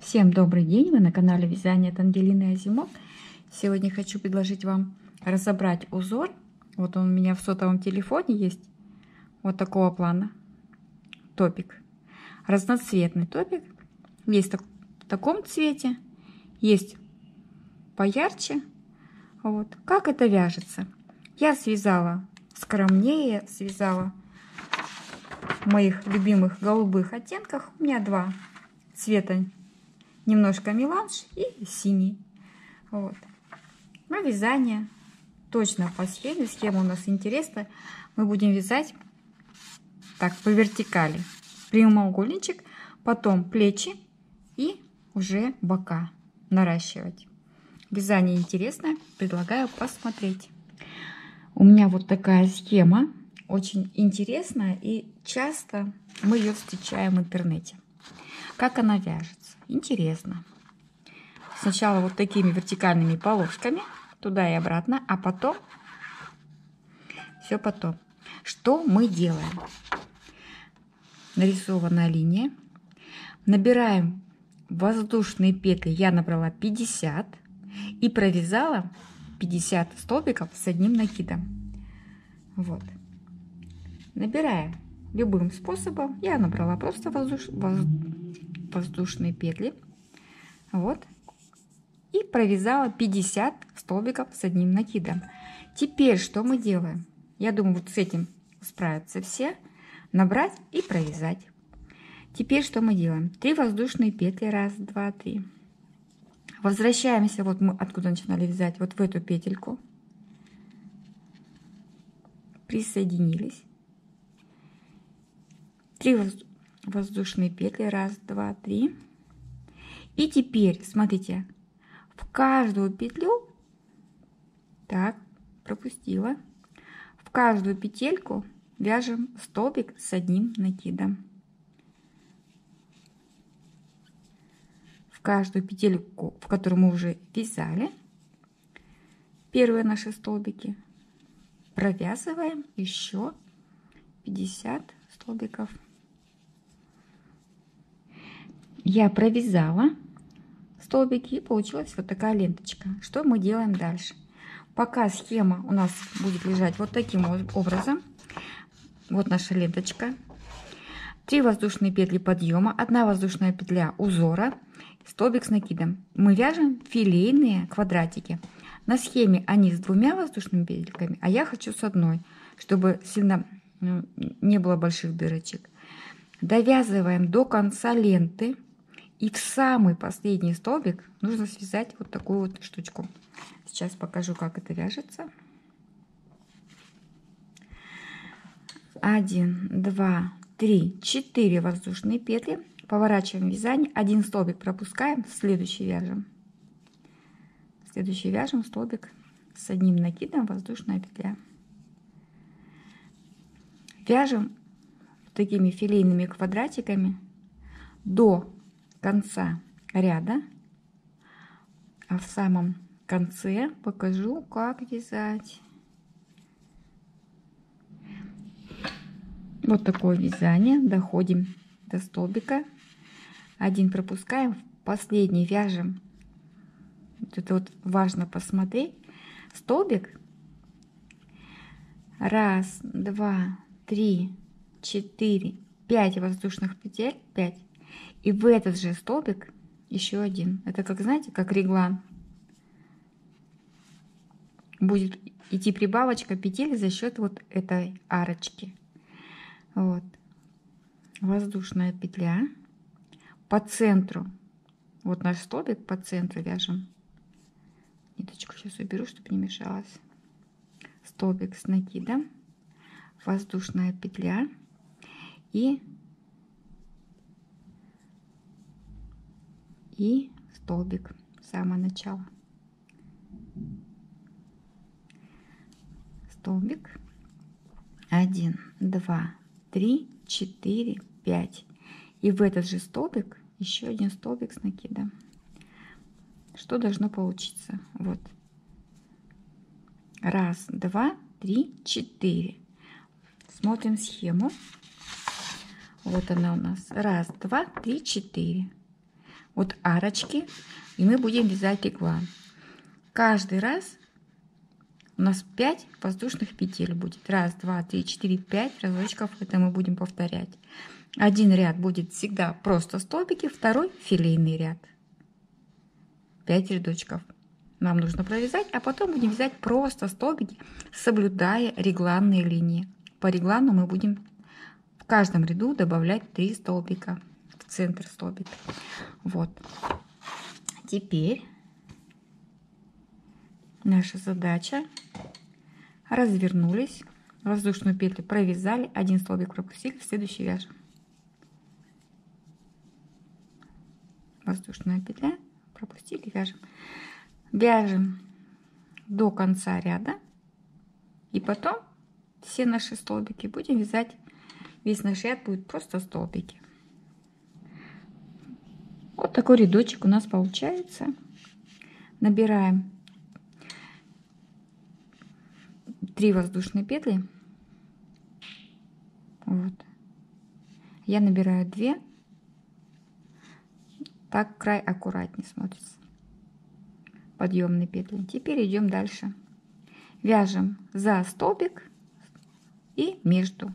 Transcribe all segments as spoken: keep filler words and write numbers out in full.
Всем добрый день! Вы на канале Вязание от Ангелины Азимок. Сегодня хочу предложить вам разобрать узор. Вот он у меня в сотовом телефоне есть. Вот такого плана топик. Разноцветный топик. Есть в таком цвете, есть поярче. Вот. Как это вяжется? Я связала скромнее, связала в моих любимых голубых оттенках. У меня два цвета. Немножко меланж и синий. Вот. На вязание точно по схеме. Схема у нас интересная. Мы будем вязать так по вертикали. Прямоугольничек, потом плечи и уже бока наращивать. Вязание интересное. Предлагаю посмотреть. У меня вот такая схема. Очень интересная и часто мы ее встречаем в интернете. Как она вяжется? Интересно. Сначала вот такими вертикальными полосками туда и обратно, а потом все потом. Что мы делаем? Нарисованная линия. Набираем воздушные петли. Я набрала пятьдесят и провязала пятьдесят столбиков с одним накидом. Вот. Набираем любым способом. Я набрала просто воздуш... воздушные петли. Вот. И провязала пятьдесят столбиков с одним накидом. Теперь что мы делаем? Я думаю, вот с этим справятся все. Набрать и провязать. Теперь что мы делаем? три воздушные петли. Раз, два, три. Возвращаемся, вот мы откуда начинали вязать, вот в эту петельку. Присоединились. три воздушные петли. Раз, два, три. И теперь, смотрите, в каждую петлю, так, пропустила, в каждую петельку вяжем столбик с одним накидом. В каждую петельку, в которую мы уже вязали, первые наши столбики, провязываем еще пятьдесят столбиков. Я провязала столбики и получилась вот такая ленточка. Что мы делаем дальше? Пока схема у нас будет лежать вот таким образом, вот наша ленточка, три воздушные петли подъема, одна воздушная петля узора, столбик с накидом. Мы вяжем филейные квадратики. На схеме они с двумя воздушными петельками, а я хочу с одной, чтобы сильно не было больших дырочек. Довязываем до конца ленты. И в самый последний столбик нужно связать вот такую вот штучку. Сейчас покажу, как это вяжется. один, два, три, четыре воздушные петли. Поворачиваем вязание. Один столбик пропускаем, следующий вяжем. Следующий вяжем столбик с одним накидом, воздушная петля. Вяжем такими филейными квадратиками до конца ряда, а в самом конце покажу, как вязать. Вот такое вязание. Доходим до столбика, один пропускаем, в последний вяжем. Вот это вот важно посмотреть. Столбик. Раз, два, три, четыре, пять воздушных петель, пять. И в этот же столбик еще один. Это как, знаете, как реглан. Будет идти прибавочка петель за счет вот этой арочки. Вот. Воздушная петля. По центру. Вот наш столбик по центру вяжем. Ниточку сейчас уберу, чтобы не мешалось. Столбик с накидом. Воздушная петля. И И столбик, самое начало. Столбик. один, два, три, четыре, пять. И в этот же столбик еще один столбик с накидом. Что должно получиться? Вот. Раз, два, три, четыре. Смотрим схему. Вот она у нас. Раз, два, три, четыре. от арочки, и мы будем вязать реглан. Каждый раз у нас пять воздушных петель будет. Раз, два, три, четыре, пять разочков. Это мы будем повторять. Один ряд будет всегда просто столбики, второй филейный ряд. пять рядочков нам нужно провязать, а потом будем вязать просто столбики, соблюдая регланные линии. По реглану мы будем в каждом ряду добавлять три столбика в центр столбика. Вот. Теперь наша задача: развернулись, воздушную петлю провязали, один столбик пропустили, следующий вяжем. Воздушная петля, пропустили, вяжем. Вяжем до конца ряда, и потом все наши столбики будем вязать. Весь наш ряд будет просто столбики. Вот такой рядочек у нас получается. Набираем три воздушные петли. Вот. Я набираю две. Так край аккуратнее смотрится. Подъемные петли. Теперь идем дальше. Вяжем за столбик и между.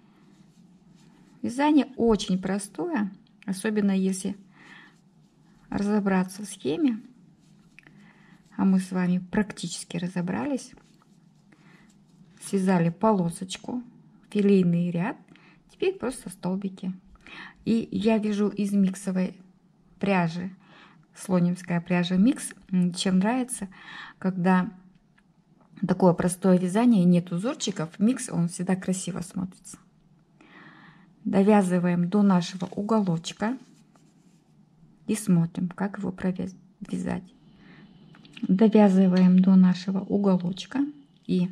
Вязание очень простое, особенно если разобраться в схеме. А мы с вами практически разобрались. Связали полосочку, филейный ряд. Теперь просто столбики. И я вяжу из миксовой пряжи. Слонимская пряжа микс. Чем нравится, когда такое простое вязание, нет узорчиков, микс, он всегда красиво смотрится. Довязываем до нашего уголочка и смотрим, как его провязать. Довязываем до нашего уголочка и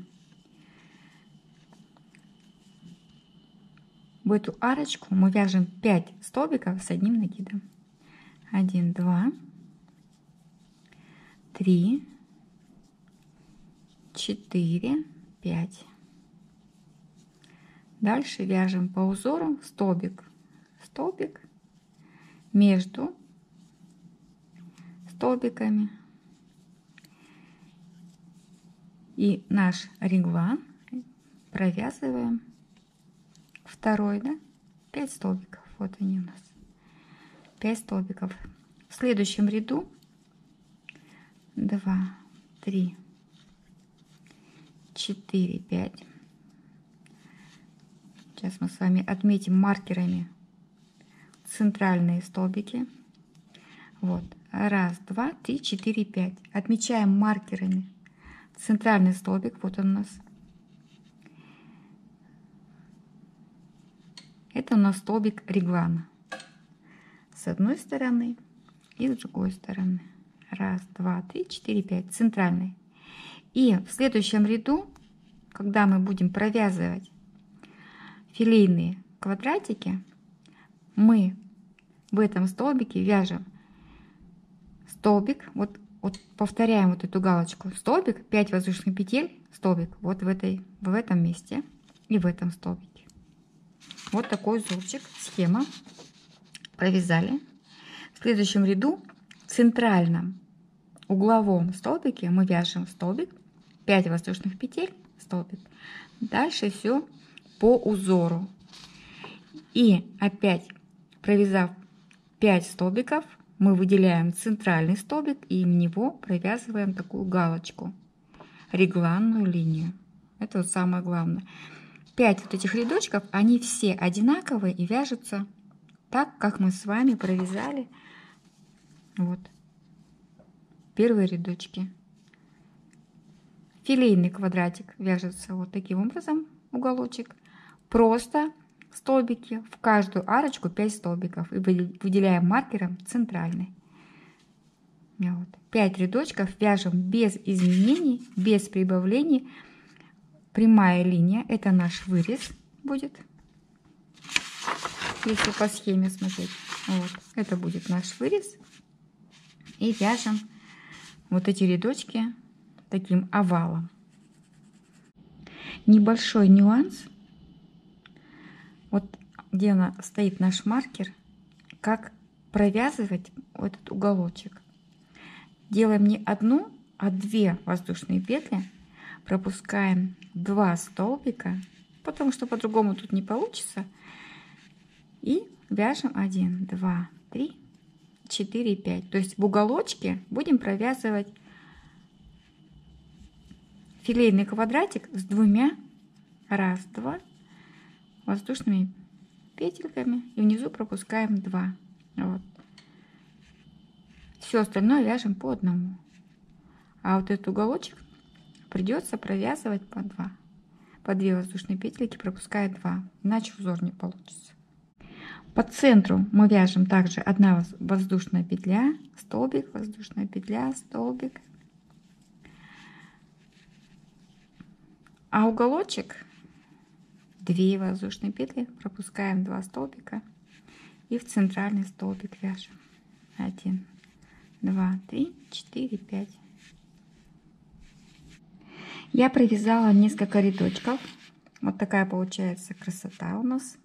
в эту арочку мы вяжем пять столбиков с одним накидом. один, два, три, четыре, пять. Дальше вяжем по узору столбик, столбик между столбиками. И наш реглан провязываем второй, да, пять столбиков. Вот они у нас. пять столбиков. В следующем ряду два, три, четыре, пять. Сейчас мы с вами отметим маркерами центральные столбики. Вот. Раз, два, три, четыре, пять. Отмечаем маркерами центральный столбик. Вот он у нас. Это у нас столбик реглана. С одной стороны и с другой стороны. Раз, два, три, четыре, пять. Центральный. И в следующем ряду, когда мы будем провязывать филейные квадратики, мы в этом столбике вяжем столбик, вот, вот повторяем вот эту галочку, столбик, пять воздушных петель, столбик, вот в, этой, в этом месте и в этом столбике. Вот такой узорчик, схема. Провязали. В следующем ряду в центральном угловом столбике мы вяжем столбик, пять воздушных петель, столбик. Дальше все по узору. И опять, провязав пять столбиков, мы выделяем центральный столбик и в него провязываем такую галочку, регланную линию. Это вот самое главное. пять вот этих рядочков, они все одинаковые и вяжутся так, как мы с вами провязали вот первые рядочки. Филейный квадратик вяжется вот таким образом, уголочек. Просто столбики, в каждую арочку пять столбиков. И выделяем маркером центральный. Вот. пять рядочков вяжем без изменений, без прибавлений. Прямая линия, это наш вырез будет. Если по схеме смотреть. Вот. Это будет наш вырез. И вяжем вот эти рядочки таким овалом. Небольшой нюанс. Вот где она стоит наш маркер, как провязывать этот уголочек. Делаем не одну, а две воздушные петли. Пропускаем два столбика, потому что по-другому тут не получится. И вяжем один, два, три, четыре, пять. То есть в уголочке будем провязывать филейный квадратик с двумя, раз, два, воздушными петельками. И внизу пропускаем два. Вот. Все остальное вяжем по одному. А вот этот уголочек придется провязывать по два. По две воздушные петельки, пропуская два. Иначе узор не получится. По центру мы вяжем также одна воздушная петля, столбик, воздушная петля, столбик. А уголочек две воздушные петли, пропускаем два столбика и в центральный столбик вяжем. один, два, три, четыре, пять. Я провязала несколько рядочков. Вот такая получается красота у нас.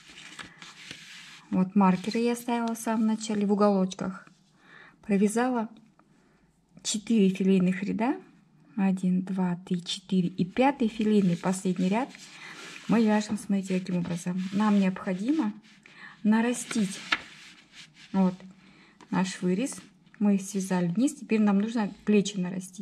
Вот маркеры я ставила в самом начале в уголочках. Провязала четыре филейных ряда. один, два, три, четыре. И пятый филейный, последний ряд, мы вяжем, смотрите, каким образом. Нам необходимо нарастить вот наш вырез. Мы связали вниз, теперь нам нужно плечи нарастить.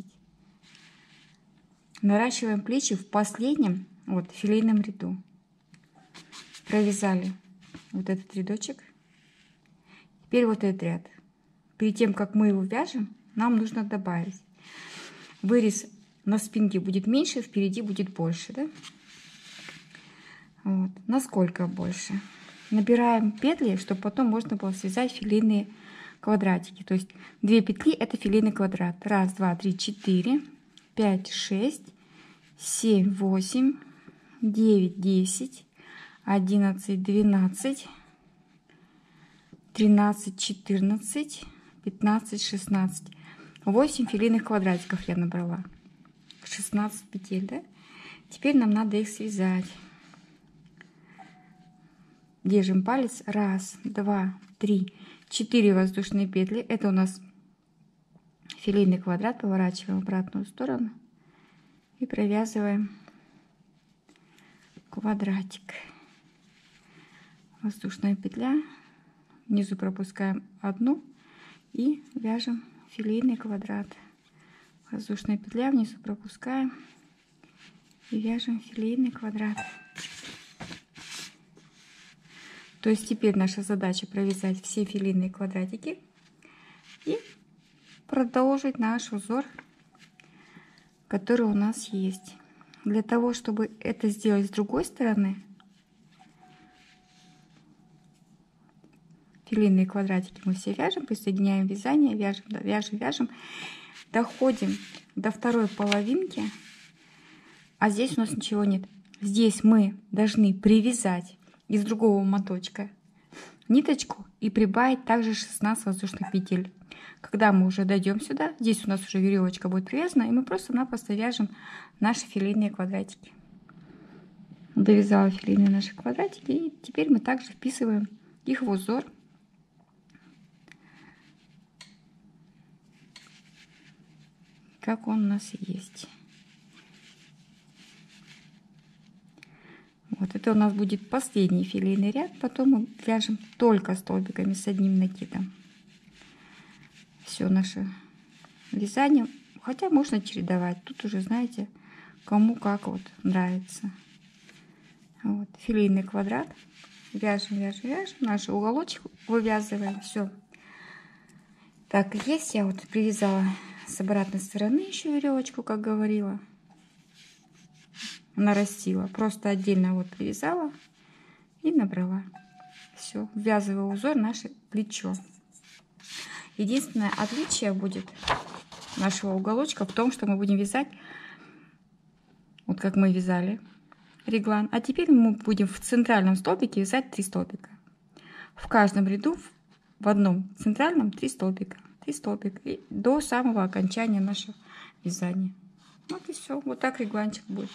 Наращиваем плечи в последнем вот филейном ряду. Провязали вот этот рядочек. Теперь вот этот ряд. Перед тем, как мы его вяжем, нам нужно добавить. Вырез на спинке будет меньше, впереди будет больше, да? Вот. Насколько больше? Набираем петли, чтобы потом можно было связать филейные квадратики. То есть две петли — это филейный квадрат. Раз, два, три, четыре, пять, шесть, семь, восемь, девять, десять, одиннадцать, двенадцать, тринадцать, четырнадцать, пятнадцать, шестнадцать. восемь филейных квадратиков я набрала. шестнадцать петель, да? Теперь нам надо их связать. Держим палец. Раз, два, три, четыре воздушные петли. Это у нас филейный квадрат. Поворачиваем в обратную сторону и провязываем квадратик. Воздушная петля. Внизу пропускаем одну и вяжем филейный квадрат. Воздушная петля, внизу пропускаем и вяжем филейный квадрат. То есть теперь наша задача провязать все филейные квадратики и продолжить наш узор, который у нас есть. Для того, чтобы это сделать с другой стороны, филейные квадратики мы все вяжем, присоединяем вязание, вяжем, вяжем, вяжем, доходим до второй половинки, а здесь у нас ничего нет. Здесь мы должны привязать из другого моточка ниточку и прибавить также шестнадцать воздушных петель. Когда мы уже дойдем сюда, здесь у нас уже веревочка будет привязана, и мы просто-напросто вяжем наши филейные квадратики. Довязала филейные наши квадратики, и теперь мы также вписываем их в узор. Как он у нас есть. Вот это у нас будет последний филейный ряд. Потом мы вяжем только столбиками с одним накидом. Все наше вязание. Хотя можно чередовать. Тут уже, знаете, кому как вот нравится. Вот, филейный квадрат. Вяжем, вяжем, вяжем. Наш уголочек вывязываем. Все. Так, есть. Я вот привязала с обратной стороны еще веревочку, как говорила. Нарастила. Просто отдельно вот привязала и набрала. Все. Ввязываю узор наше плечо. Единственное отличие будет нашего уголочка в том, что мы будем вязать вот как мы вязали реглан. А теперь мы будем в центральном столбике вязать три столбика. В каждом ряду в одном центральном три столбика. Три столбика. И до самого окончания нашего вязания. Вот и все. Вот так регланчик будет.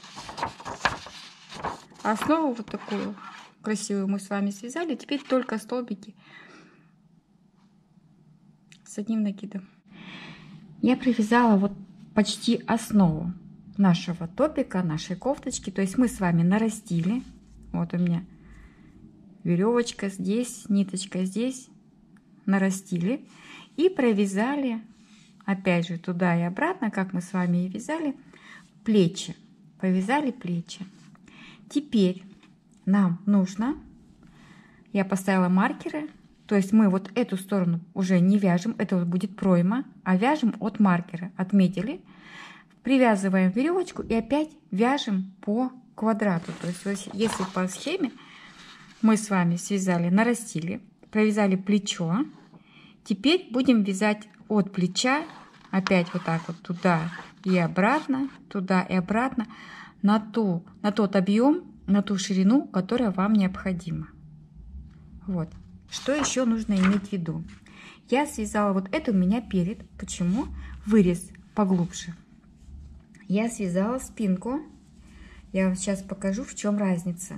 Основу вот такую красивую мы с вами связали. Теперь только столбики с одним накидом. Я провязала вот почти основу нашего топика, нашей кофточки. То есть мы с вами нарастили. Вот у меня веревочка здесь, ниточка здесь. Нарастили и провязали, опять же, туда и обратно, как мы с вами и вязали, плечи. Повязали плечи. Теперь нам нужно, я поставила маркеры, то есть мы вот эту сторону уже не вяжем, это вот будет пройма, а вяжем от маркера. Отметили, привязываем веревочку и опять вяжем по квадрату. То есть если по схеме мы с вами связали, нарастили, провязали плечо, теперь будем вязать от плеча опять вот так вот туда и обратно, туда и обратно на, ту, на тот объем, на ту ширину, которая вам необходима. Вот. Что еще нужно иметь в виду? Я связала вот это у меня перед. Почему? Вырез поглубже. Я связала спинку. Я вам сейчас покажу, в чем разница.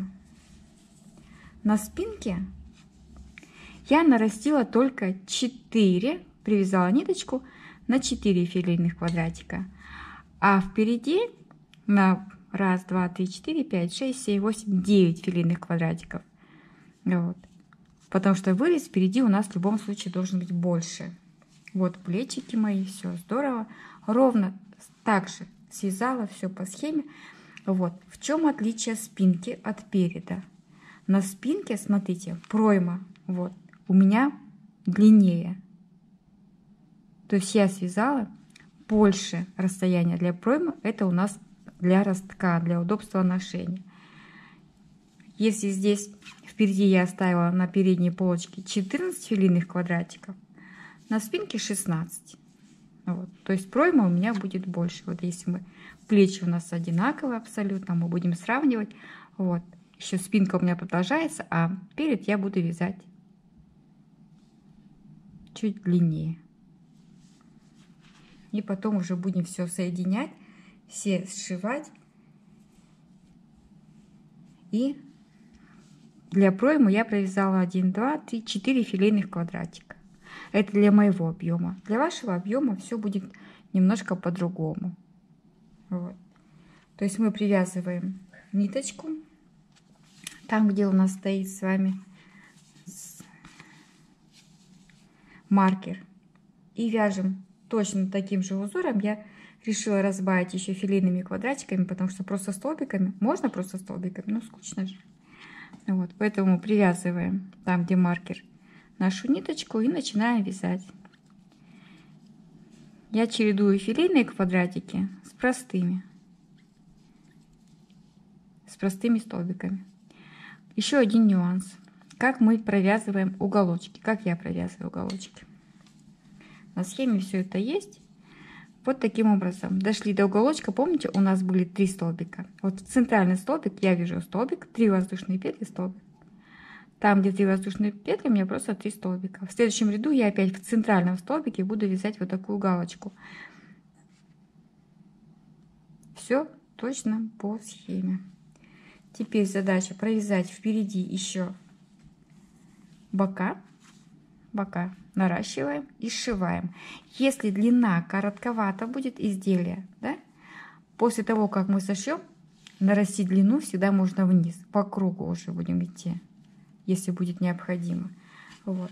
На спинке я нарастила только четыре, привязала ниточку на четыре филейных квадратика. А впереди на раз, два, три, четыре, пять, шесть, семь, восемь, девять филейных квадратиков. Вот. Потому что вырез впереди у нас в любом случае должен быть больше. Вот плечики мои, все здорово. Ровно так же связала все по схеме. Вот. В чем отличие спинки от переда? На спинке, смотрите, пройма вот, у меня длиннее. То есть я связала больше расстояния для проймы. Это у нас для ростка, для удобства ношения. Если здесь впереди я оставила на передней полочке четырнадцать филейных квадратиков, на спинке шестнадцать. Вот. То есть пройма у меня будет больше. Вот если мы плечи у нас одинаковые абсолютно, мы будем сравнивать. Вот. Еще спинка у меня продолжается, а перед я буду вязать чуть длиннее. И потом уже будем все соединять, все сшивать. И для проймы я провязала один, два, три, четыре филейных квадратика. Это для моего объема. Для вашего объема все будет немножко по-другому. Вот. То есть мы привязываем ниточку там, где у нас стоит с вами маркер, и вяжем точно таким же узором. Я решила разбавить еще филейными квадратиками, потому что просто столбиками, можно просто столбиками, но скучно же. Вот, поэтому привязываем там, где маркер, нашу ниточку и начинаем вязать. Я чередую филейные квадратики с простыми, с простыми столбиками. Еще один нюанс. Как мы провязываем уголочки. Как я провязываю уголочки. На схеме все это есть. Вот таким образом. Дошли до уголочка. Помните, у нас были три столбика. Вот в центральный столбик я вяжу столбик, три воздушные петли, столбик. Там, где три воздушные петли, у меня просто три столбика. В следующем ряду я опять в центральном столбике буду вязать вот такую галочку. Все точно по схеме. Теперь задача провязать впереди еще бока. Бока наращиваем и сшиваем. Если длина коротковата будет изделие, да, после того, как мы сошьем, нарастить длину всегда можно вниз. По кругу уже будем идти, если будет необходимо. Вот.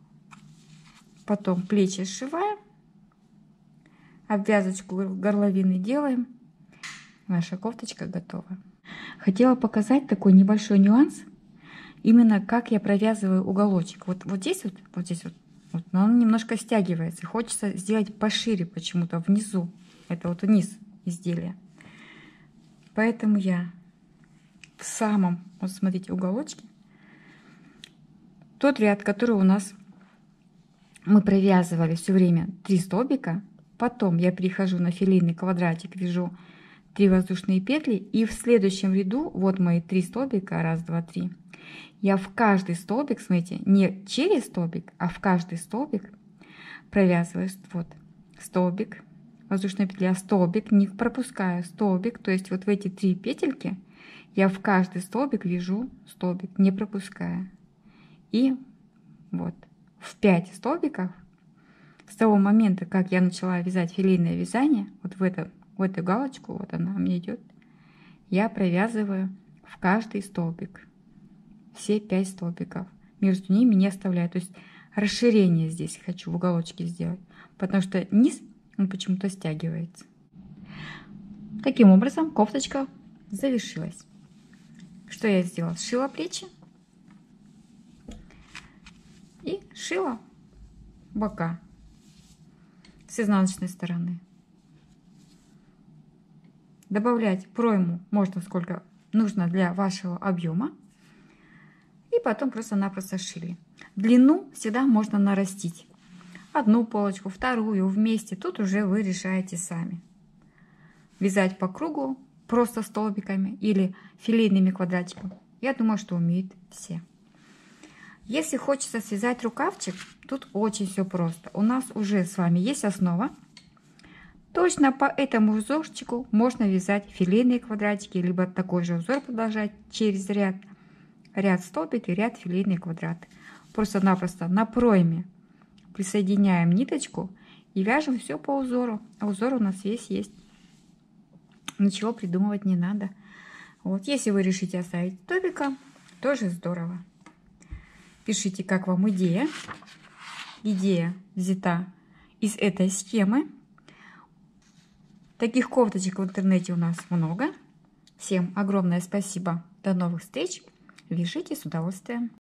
Потом плечи сшиваем, обвязочку горловины делаем. Наша кофточка готова. Хотела показать такой небольшой нюанс, именно как я провязываю уголочек. Вот, вот здесь вот, вот здесь вот, вот, но он немножко стягивается. Хочется сделать пошире почему-то внизу. Это вот вниз изделия. Поэтому я в самом, вот смотрите, уголочке, тот ряд, который у нас мы провязывали все время три столбика, потом я перехожу на филейный квадратик, вяжу три воздушные петли, и в следующем ряду, вот мои три столбика, раз, два, три, я в каждый столбик, смотрите, не через столбик, а в каждый столбик провязываю вот столбик, воздушная петля, столбик, не пропускаю столбик, то есть вот в эти три петельки я в каждый столбик вяжу столбик, не пропуская. И вот в пять столбиков того момента, как я начала вязать филейное вязание, вот в, это, в эту галочку, вот она у меня идет, я провязываю в каждый столбик. Все пять столбиков. Между ними не оставляю. То есть расширение здесь хочу в уголочке сделать. Потому что низ, он почему-то стягивается. Таким образом, кофточка завершилась. Что я сделала? Сшила плечи и сшила бока с изнаночной стороны. Добавлять пройму можно сколько нужно для вашего объема. И потом просто-напросто сшили. Длину всегда можно нарастить. Одну полочку, вторую, вместе. Тут уже вы решаете сами. Вязать по кругу, просто столбиками или филейными квадратиками. Я думаю, что умеют все. Если хочется связать рукавчик, тут очень все просто. У нас уже с вами есть основа. Точно по этому узорчику можно вязать филейные квадратики, либо такой же узор продолжать через ряд. Ряд столбик и ряд филейные квадраты. Просто-напросто на пройме присоединяем ниточку и вяжем все по узору. А узор у нас весь есть. Ничего придумывать не надо. Вот, если вы решите оставить столбика, тоже здорово. Пишите, как вам идея. Идея взята из этой схемы. Таких кофточек в интернете у нас много. Всем огромное спасибо. До новых встреч. Вяжите с удовольствием.